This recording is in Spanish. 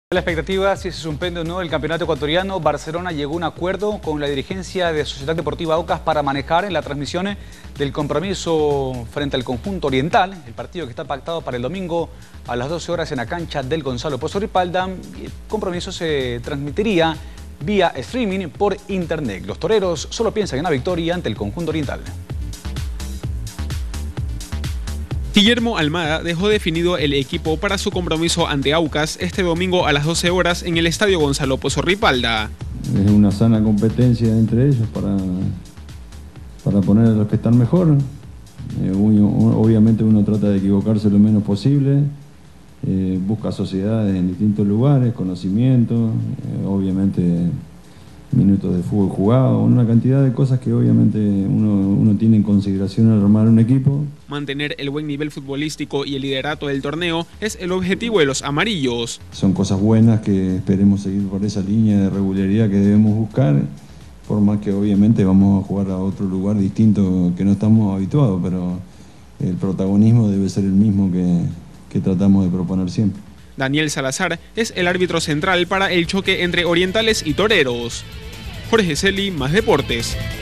La expectativa si se suspende o no el campeonato ecuatoriano. Barcelona llegó a un acuerdo con la dirigencia de Sociedad Deportiva Aucas para manejar en las transmisiones del compromiso frente al conjunto oriental, el partido que está pactado para el domingo a las 12 horas en la cancha del Gonzalo Pozo Ripalda. El compromiso se transmitiría vía streaming por internet. Los toreros solo piensan en la victoria ante el conjunto oriental. Guillermo Almada dejó definido el equipo para su compromiso ante Aucas este domingo a las 12 horas en el estadio Gonzalo Pozo Ripalda. Es una sana competencia entre ellos para poner a los que están mejor. Obviamente uno trata de equivocarse lo menos posible, busca sociedades en distintos lugares, conocimiento, obviamente minutos de fútbol jugado, una cantidad de cosas que obviamente uno tiene en consideración al armar un equipo. Mantener el buen nivel futbolístico y el liderato del torneo es el objetivo de los amarillos. Son cosas buenas que esperemos seguir por esa línea de regularidad que debemos buscar, por más que obviamente vamos a jugar a otro lugar distinto que no estamos habituados, pero el protagonismo debe ser el mismo que tratamos de proponer siempre. Daniel Salazar es el árbitro central para el choque entre orientales y toreros. Jorge Celi, Más Deportes.